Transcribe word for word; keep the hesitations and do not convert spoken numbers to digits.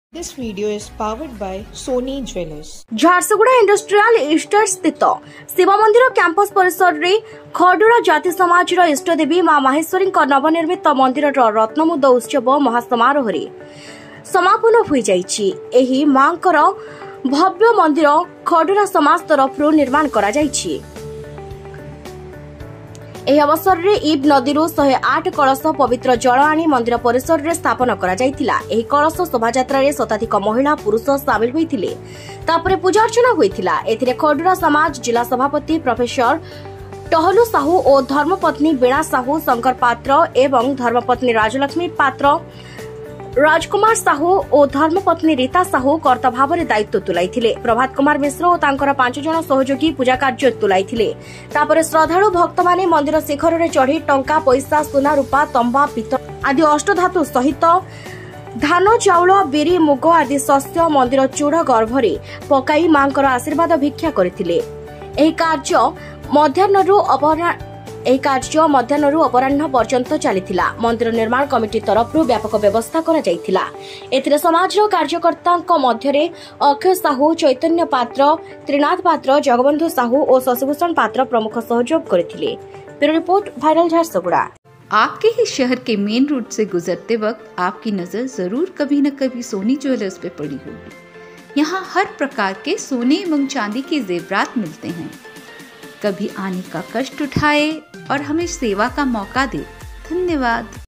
This video is powered by Sony Jewelers. Jharsuguda industrial estate स्थित शिव मंदिर campus परिसर रे खडुरा जाति समाज इष्टदेवी मां माहेश्वरी नवनिर्मित मंदिर रत्नमुद उत्सव महासमारोह रे समापन हो जाइछि। एही मांकर भव्य मंदिर खडुरा समाज तरफ निर्माण करा जाइछि। एही अवसर रे इब नदी एक सौ आठ कलश पवित्र जल आनी मंदिर परिसर रे स्थापन करा जाइतिला। एही कलश शोभायात्रा रे शताधिक महिला पुरुष शामिल होइथिले। तापरे पूजा अर्चना होइथिला। एथिरे खडुरा समाज जिला सभापति प्रोफेसर टहलू साहू और धर्मपत्नी बीणा साहू, शंकर पात्र एवं धर्मपत्नी राजलक्ष्मी पात्र, राजकुमार साहू और धर्मपत्नी रीता साहू कर्ता भाव में दायित्व तुलाइथिले। प्रभात कुमार मिश्र और तांकर पांच जन सहयोगी पूजा कार्य तुलाइथिले। तापरे श्रद्धालु भक्त माने मंदिर शिखर रे चढ़ी टंका पैसा सुना रूपा तंबा पित्तल आदि अष्टधातु सहित धान चाउल बिरी मुग आदि शस्य मंदिर चूड़ गर्भरे पकाई मांकर आशीर्वाद भिक्षा करथिले। एही कार्य मध्याह्नरु अपराह्न एही कार्य मध्याह्नरु अपराह्न पर्यंत चलीथिला। मंदिर निर्माण कमिटी तरफ व्यापक व्यवस्था करा जाइथिला। एथिरे समाजर कार्यकर्तांक मध्यरे अक्षय साहू, चैतन्य पात्र, त्रिनाथ पात्र, जगबंधु साहू और शशिभूषण पात्र प्रमुख सहयोग करथिले। Bureau report, viral Jharsuguda. आपके ही शहर के मेन रोड से गुजरते वक्त आपकी नजर जरूर कभी न कभी सोनी ज्वेलर्स पे पड़ी होगी। यहाँ हर प्रकार के सोने एवं चांदी के जेवरात मिलते हैं। कभी आने का कष्ट उठाए और हमें सेवा का मौका दे। धन्यवाद।